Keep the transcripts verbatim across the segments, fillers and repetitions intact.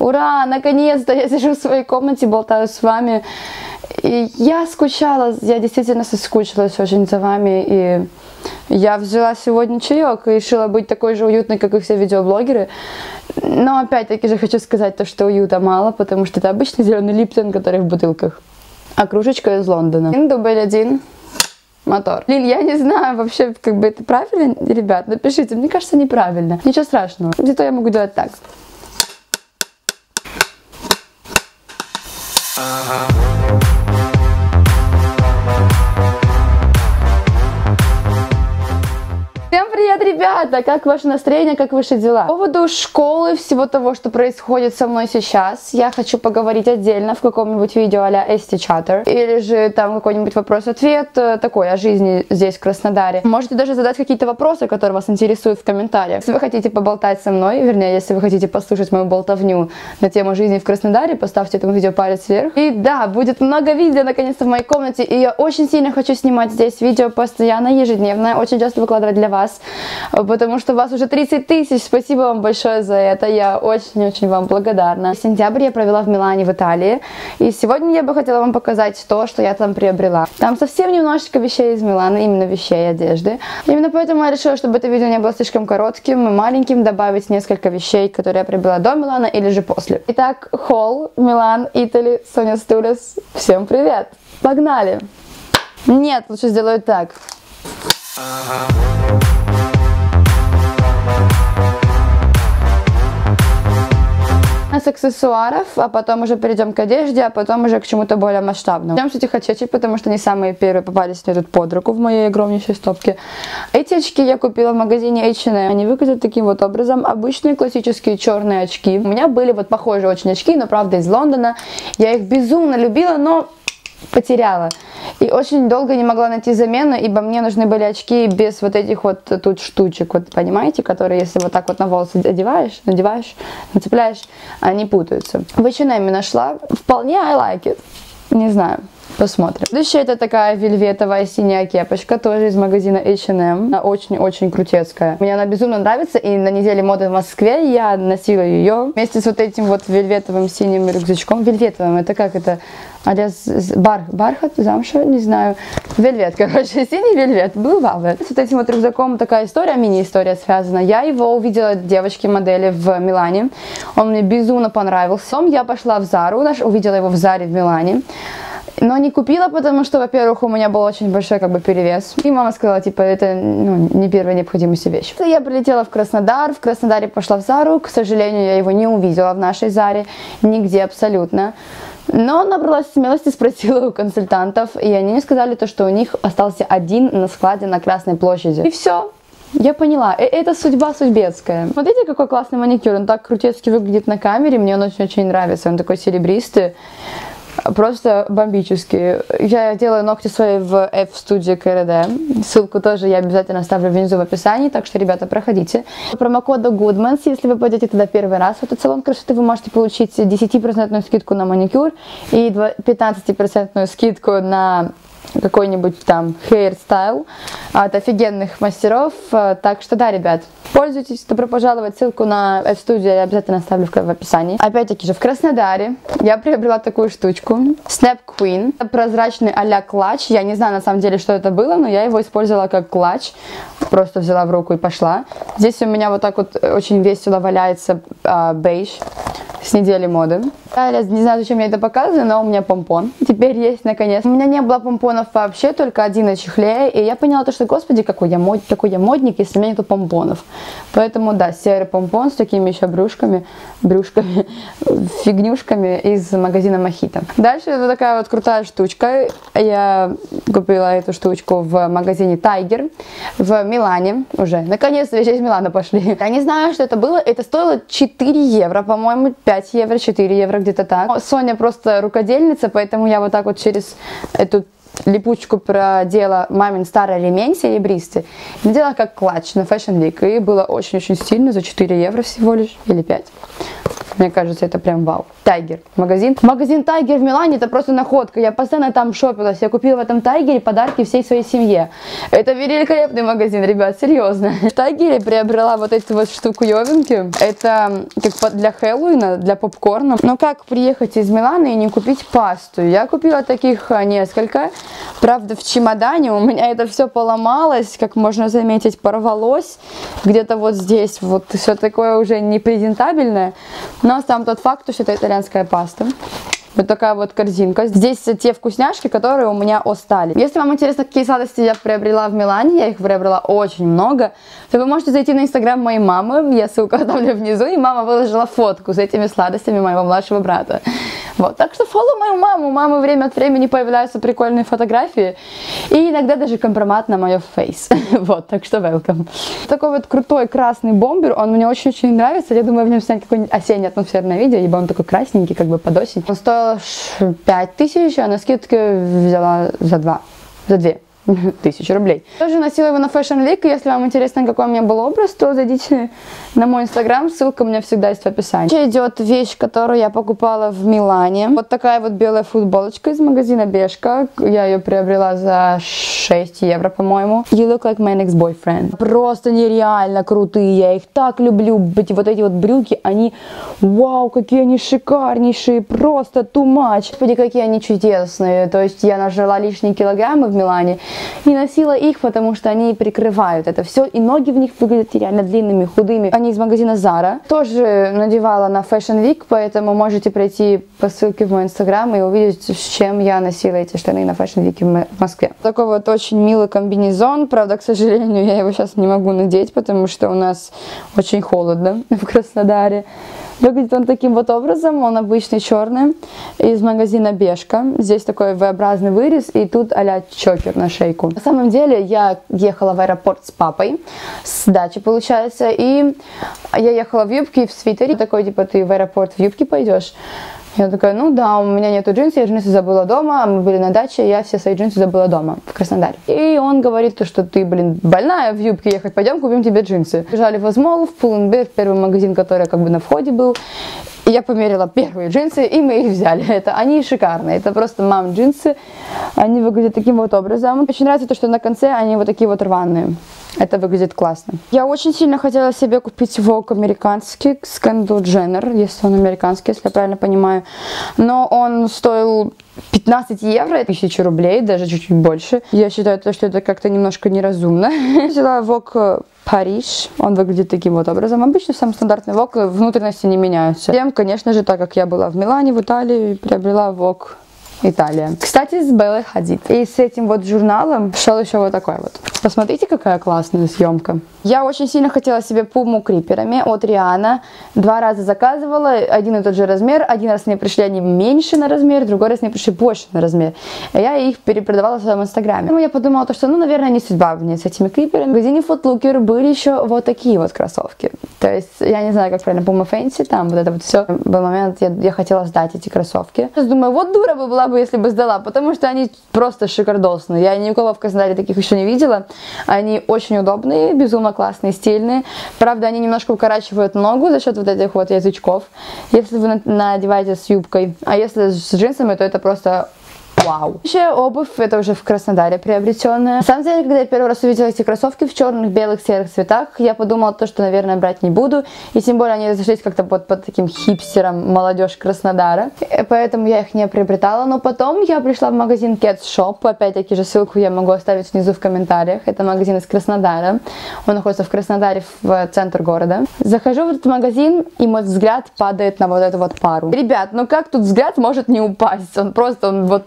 Ура, наконец-то я сижу в своей комнате, болтаю с вами. И я скучала, я действительно соскучилась очень за вами. И я взяла сегодня чаек и решила быть такой же уютной, как и все видеоблогеры. Но опять-таки же хочу сказать то, что уюта мало, потому что это обычный зеленый Липтон, который в бутылках. А кружечка из Лондона. Дубль один. Мотор. Лиль, я не знаю вообще, как бы это правильно, ребят, напишите. Мне кажется, неправильно. Ничего страшного. Где-то я могу делать так. Всем привет, ребята! Как ваше настроение, как ваши дела? По поводу школы, всего того, что происходит со мной сейчас, я хочу поговорить отдельно в каком-нибудь видео а-ля Эсти Чаттер, или же там какой-нибудь вопрос-ответ такой о жизни здесь, в Краснодаре. Можете даже задать какие-то вопросы, которые вас интересуют в комментариях. Если вы хотите поболтать со мной, вернее, если вы хотите послушать мою болтовню на тему жизни в Краснодаре, поставьте этому видео палец вверх. И да, будет много видео наконец-то в моей комнате, и я очень сильно хочу снимать здесь видео постоянно, ежедневно, очень часто выкладывать для вас. Потому что у вас уже тридцать тысяч, спасибо вам большое за это, я очень-очень вам благодарна. Сентябрь я провела в Милане, в Италии, и сегодня я бы хотела вам показать то, что я там приобрела. Там совсем немножечко вещей из Милана, именно вещей, одежды. Именно поэтому я решила, чтобы это видео не было слишком коротким и маленьким, добавить несколько вещей, которые я приобрела до Милана или же после. Итак, холл, Милан, Итали, Соня Стулес, всем привет! Погнали! Нет, лучше сделаю так. С аксессуаров, а потом уже перейдем к одежде, а потом уже к чему-то более масштабному. Начнем с этих очечек, потому что они самые первые попались мне тут под руку в моей огромнейшей стопке. Эти очки я купила в магазине эйч энд эм. Они выглядят таким вот образом. Обычные классические черные очки. У меня были вот похожие очень очки, но правда из Лондона. Я их безумно любила, но потеряла. И очень долго не могла найти замену, ибо мне нужны были очки без вот этих вот тут штучек, вот понимаете, которые если вот так вот на волосы одеваешь, надеваешь, нацепляешь, они путаются. В эйч энд эм нашла, вполне I like it, не знаю. Посмотрим. Следующая это такая вельветовая синяя кепочка, тоже из магазина эйч энд эм. Она очень-очень крутецкая. Мне она безумно нравится, и на неделе моды в Москве я носила ее вместе с вот этим вот вельветовым синим рюкзачком. Вельветовым, это как это? А бар, бархат, замша, не знаю. Вельвет, короче, синий вельвет, Blue Velvet. С вот этим вот рюкзаком такая история, мини-история связана. Я его увидела от девочки-модели в Милане. Он мне безумно понравился. Потом я пошла в Зару, увидела его в Заре в Милане. Но не купила, потому что, во-первых, у меня был очень большой как бы перевес. И мама сказала, типа, это ну, не первая необходимость вещь. Я прилетела в Краснодар, в Краснодаре пошла в Зару. К сожалению, я его не увидела в нашей Заре, нигде абсолютно. Но набралась смелости, спросила у консультантов, и они мне сказали, то, что у них остался один на складе на Красной площади. И все. Я поняла, это судьба судьбецкая. Смотрите, какой классный маникюр, он так крутецки выглядит на камере, мне он очень-очень нравится, он такой серебристый. Просто бомбические. Я делаю ногти свои в F-студии КРД. Ссылку тоже я обязательно оставлю внизу в описании, так что, ребята, проходите. По промокоду Goodmans, если вы пойдете туда первый раз в этот салон красоты, вы можете получить десятипроцентную скидку на маникюр и пятнадцатипроцентную скидку на какой-нибудь там hairstyle от офигенных мастеров. Так что да, ребят, пользуйтесь, добро пожаловать. Ссылку на F-студию я обязательно оставлю в описании. Опять-таки же в Краснодаре я приобрела такую штучку. Snap Queen. Прозрачный а-ля клатч. Я не знаю на самом деле, что это было, но я его использовала как клатч. Просто взяла в руку и пошла. Здесь у меня вот так вот очень весело валяется а, бейдж с недели моды. Я не знаю, зачем я это показываю, но у меня помпон теперь есть наконец. У меня не было помпонов вообще, только один на чехле. И я поняла то, что, господи, какой я, мод, какой я модник, если у меня нету помпонов. Поэтому, да, серый помпон с такими еще брюшками, брюшками, фигнюшками из магазина Мохито. Дальше это такая вот крутая штучка. Я купила эту штучку в магазине Tiger в Милане уже. Наконец-то вещи из Милана пошли. Я не знаю, что это было. Это стоило четыре евро, по-моему, пять евро, четыре евро, где-то так. Соня просто рукодельница, поэтому я вот так вот через эту липучку продела мамин старый ремень серебристый, надела как клатч на Fashion Week, и было очень-очень стильно, за четыре евро всего лишь, или пять. Мне кажется, это прям вау. Тайгер. Магазин. Магазин Тайгер в Милане это просто находка. Я постоянно там шопилась. Я купила в этом Тайгере подарки всей своей семье. Это великолепный магазин, ребят, серьезно. В Тайгере приобрела вот эти вот штуковинки. Это как для Хэллоуина, для попкорна. Но как приехать из Милана и не купить пасту? Я купила таких несколько. Правда, в чемодане у меня это все поломалось. Как можно заметить, порвалось. Где-то вот здесь вот все такое уже непрезентабельное. Но сам тот факт, что это итальянская паста. Вот такая вот корзинка. Здесь те вкусняшки, которые у меня остались. Если вам интересно, какие сладости я приобрела в Милане, я их приобрела очень много, то вы можете зайти на инстаграм моей мамы, я ссылку оставлю внизу, и мама выложила фотку с этими сладостями моего младшего брата. Вот, так что фоллоу мою маму, у мамы время от времени появляются прикольные фотографии, и иногда даже компромат на мое фейс. Вот, так что welcome. Такой вот крутой красный бомбер, он мне очень-очень нравится, я думаю в нем снять какое-нибудь осеннее атмосферное видео, ибо он такой красненький, как бы под осень. Он стоил пять тысяч, а на скидке взяла за два, за две. Тысячи рублей. Тоже носила его на Fashion Week. Если вам интересно, какой у меня был образ, то зайдите на мой инстаграм. Ссылка у меня всегда есть в описании. Еще идет вещь, которую я покупала в Милане. Вот такая вот белая футболочка из магазина Бешка. Я ее приобрела за шесть евро, по-моему. You look like my next boyfriend. Просто нереально крутые. Я их так люблю. Вот эти вот брюки, они... Вау, какие они шикарнейшие. Просто too much. Господи, какие они чудесные. То есть я нажила лишние килограммы в Милане. Не носила их, потому что они прикрывают это все, и ноги в них выглядят реально длинными, худыми. Они из магазина Zara. Тоже надевала на Fashion Week, поэтому можете пройти по ссылке в мой инстаграм и увидеть, с чем я носила эти штаны на Fashion Week в Москве. Такой вот очень милый комбинезон, правда, к сожалению, я его сейчас не могу надеть, потому что у нас очень холодно в Краснодаре. Выглядит он таким вот образом, он обычный черный, из магазина Бешка. Здесь такой V-образный вырез, и тут а-ля чокер на шейку. На самом деле, я ехала в аэропорт с папой, с дачи, получается, и я ехала в юбке и в свитере. Такой, типа, ты в аэропорт в юбке пойдешь? Я такая, ну да, у меня нету джинсов, я джинсы забыла дома, мы были на даче, я все свои джинсы забыла дома, в Краснодаре. И он говорит, что ты, блин, больная в юбке ехать, пойдем купим тебе джинсы. Бежали в Озмол, в Pull&Bear, первый магазин, который как бы на входе был. И я померила первые джинсы, и мы их взяли. Это, они шикарные, это просто мам джинсы, они выглядят таким вот образом. Очень нравится то, что на конце они вот такие вот рваные. Это выглядит классно. Я очень сильно хотела себе купить Vogue американский с Кендалл Дженнер, если он американский, если я правильно понимаю. Но он стоил пятнадцать евро, тысячу рублей, даже чуть-чуть больше. Я считаю, что это как-то немножко неразумно. Взяла Vogue Париж. Он выглядит таким вот образом. Обычно сам стандартный Vogue, внутренности не меняются. Тем, конечно же, так как я была в Милане, в Италии, приобрела Vogue Италия. Кстати, с Беллой Хадид. И с этим вот журналом шел еще вот такой вот. Посмотрите, какая классная съемка. Я очень сильно хотела себе пуму криперами от Риана. Два раза заказывала, один и тот же размер. Один раз мне пришли они меньше на размер, другой раз мне пришли больше на размер. И я их перепродавала в своем инстаграме. Ну, я подумала, что, ну, наверное, не судьба мне с этими криперами. В магазине Foot Locker были еще вот такие вот кроссовки. То есть, я не знаю, как правильно, Puma Fancy, там вот это вот все. Был момент, я, я хотела сдать эти кроссовки. Сейчас думаю, вот дура бы была бы, если бы сдала, потому что они просто шикардосные. Я ни у кого в Краснодаре таких еще не видела. Они очень удобные, безумно классные, стильные. Правда, они немножко укорачивают ногу за счет вот этих вот язычков, если вы надеваете с юбкой. А если с джинсами, то это просто... Вау. Вообще обувь, это уже в Краснодаре приобретенная. На самом деле, когда я первый раз увидела эти кроссовки в черных, белых, серых цветах, я подумала то, что, наверное, брать не буду. И тем более они разошлись как-то под, под таким хипстером молодежь Краснодара. И поэтому я их не приобретала. Но потом я пришла в магазин Keds Shop. Опять-таки же ссылку я могу оставить внизу в комментариях. Это магазин из Краснодара. Он находится в Краснодаре, в центр города. Захожу в этот магазин, и мой взгляд падает на вот эту вот пару. Ребят, ну как тут взгляд может не упасть? Он просто, он вот...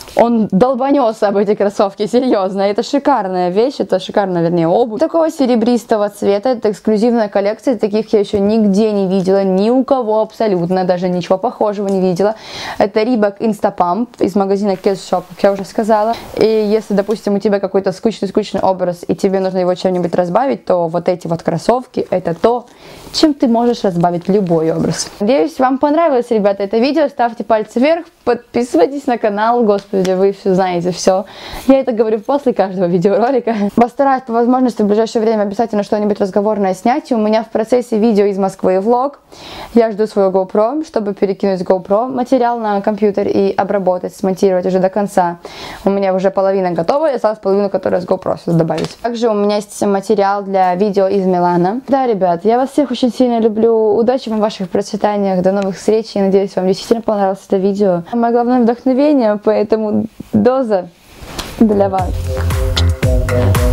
Он долбанется об эти кроссовки, серьезно. Это шикарная вещь, это шикарная, вернее, обувь. Такого серебристого цвета, это эксклюзивная коллекция. Таких я еще нигде не видела, ни у кого абсолютно, даже ничего похожего не видела. Это Reebok Instapump из магазина Keds Shop, как я уже сказала. И если, допустим, у тебя какой-то скучный-скучный образ, и тебе нужно его чем-нибудь разбавить, то вот эти вот кроссовки, это то, чем ты можешь разбавить любой образ. Надеюсь, вам понравилось, ребята, это видео. Ставьте пальцы вверх, подписывайтесь на канал. Господи, вы все знаете, все. Я это говорю после каждого видеоролика. Постараюсь по возможности в ближайшее время обязательно что-нибудь разговорное снять. И у меня в процессе видео из Москвы влог. Я жду свою GoPro, чтобы перекинуть GoPro материал на компьютер и обработать, смонтировать уже до конца. У меня уже половина готова, и осталась половина, которая с GoPro сейчас добавить. Также у меня есть материал для видео из Милана. Да, ребят, я вас всех очень сильно люблю. Удачи вам в ваших процветаниях. До новых встреч. Я надеюсь, вам действительно понравилось это видео. Самое главное вдохновение, поэтому доза для вас.